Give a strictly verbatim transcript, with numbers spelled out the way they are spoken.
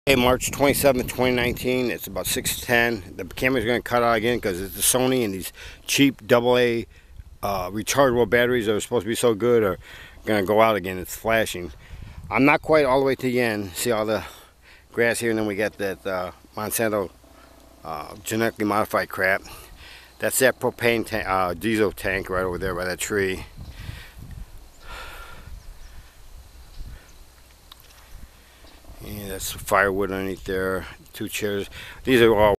Hey, March twenty-seventh, twenty nineteen. It's about six ten. The camera's going to cut out again because it's the Sony, and these cheap double A uh, rechargeable batteries that are supposed to be so good are going to go out again. It's flashing. I'm not quite all the way to the end. See all the grass here, and then we got that uh, Monsanto uh, genetically modified crap. That's that propane tank, uh, diesel tank right over there by that tree. And that's firewood underneath there. Two chairs. These are all